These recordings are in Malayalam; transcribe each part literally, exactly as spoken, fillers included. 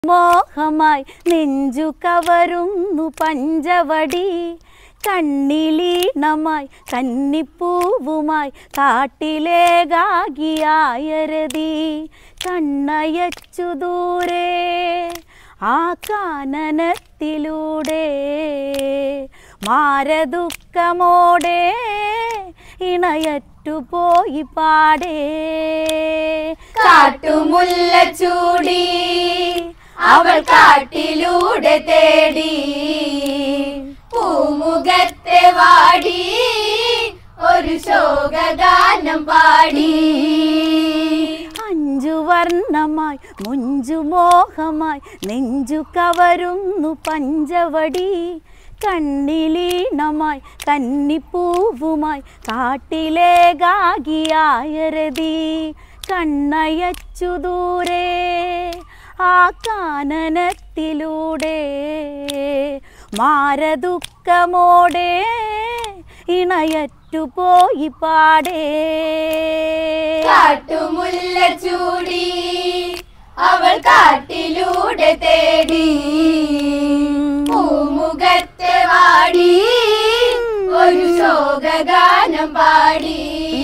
മോഹമായി നെഞ്ചു കവരുന്നു പഞ്ചവടി കണ്ണിലീണമായി കന്നിപ്പൂവുമായി കാട്ടിലേകാകിയായരതി കണ്ണയച്ചു ദൂരെ ആ കാനനത്തിലൂടെ മാരദുഃഖമോടെ ഇണയറ്റുപോയി പാടേ കാട്ടുമുല്ല ചൂടി അവൾ കാട്ടിലൂടെ തേടി പൂമുഖത്തെ വാടി ഒരു ശോകഗാനം പാടി അഞ്ചു വർണ്ണമായി മുഞ്ചു മോഹമായി നെഞ്ചു കവരുന്നു പഞ്ചവടി കണ്ണിലീണമായി കന്നിപ്പൂവുമായി കാട്ടിലേകാകിയായരതി കണ്ണയച്ചു ദൂരെ ആ കാനനത്തിലൂടെ മാരദുഃഖമോടെ ഇണയറ്റുപോയി പാടേ കാട്ടുമുല്ല ചൂടി അവൾ കാട്ടിലൂടെ തേടി പൂമുഖത്തെ വാടി ഒരു ശോകഗാനം പാടി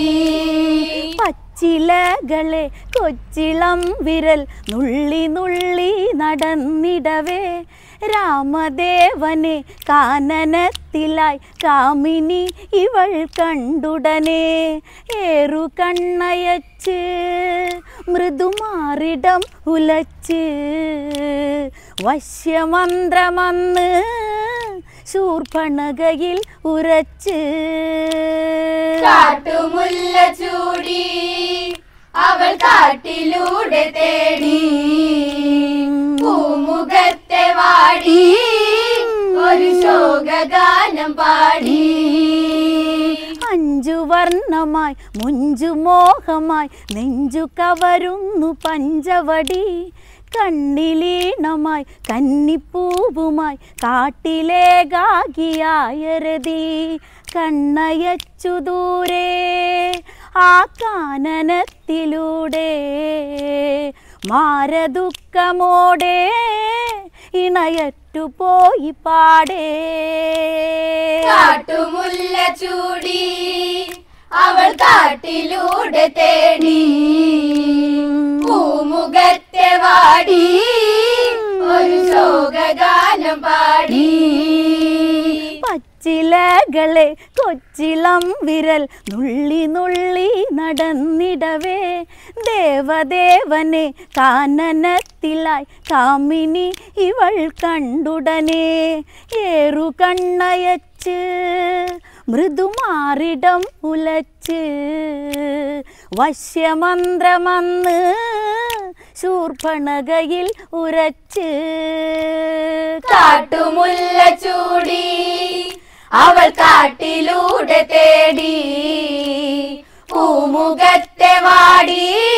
പച്ചിലകളെ കൊച്ചിളം വിരൽ നുള്ളി നുള്ളി നടന്നിടവേ രാമദേവനെ കാനനത്തിലായി കാമിനി ഇവൾ കണ്ടുടനെ ഏറു കണ്ണയച്ച് മൃദുമാറിടം ഉലച്ച് വശ്യമന്ത്രമന്ന് ശൂർപ്പണകയിൽ ഉരച്ച് കാട്ടുമുല്ല ചൂടി അവൾ കാട്ടിലൂടെ തേടി പൂമുഖത്തെ വാടി ഒരു ശോകഗാനം പാടി അഞ്ചു വർണ്ണമായി മുഞ്ചു മോഹമായി നെഞ്ചു കവരുന്നു പഞ്ചവടി കണ്ണിലീണമായി കന്നിപ്പൂവുമായി കാട്ടിലേകാകിയായരതി കണ്ണയച്ചു ദൂരെ ആ കാനനത്തിലൂടെ മാരദുഃഖമോടെ ഇണയറ്റുപോയി പാടേ കാട്ടുമുല്ല ചൂടി അവൾ കാട്ടിലൂടെ തേടി പൂമുഖത്തെ വാടി ഒരു ശോകഗാനം പാടി പച്ചിലകളെ കൊച്ചിളം വിരൽ നുള്ളി നുള്ളി നടന്നിടവേ ദേവദേവനെ കാനനത്തിലായി കാമിനി ഇവൾ കണ്ടുടനെ ഏറു കണ്ണയച്ച് മൃദുമാറിടം ഉലച്ച് വശ്യമന്ത്രമന്ന് ശൂർപ്പണകയിൽ ഉരച്ച് കാട്ടുമുല്ല ചൂടി അവൾ കാട്ടിലൂടെ തേടി പൂമുഖത്തെ വാടി